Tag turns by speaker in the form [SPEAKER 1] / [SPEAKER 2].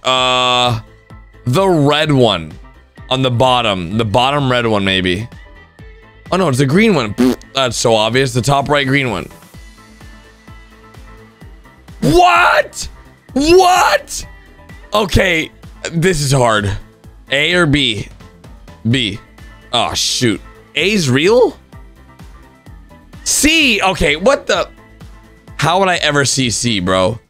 [SPEAKER 1] The red one on the bottom red one, maybe. Oh no, it's the green one. That's so obvious. The top right green one. What? What? Okay, this is hard. A or B? B. Oh shoot. A's real? C. Okay, what the? How would I ever see C, bro?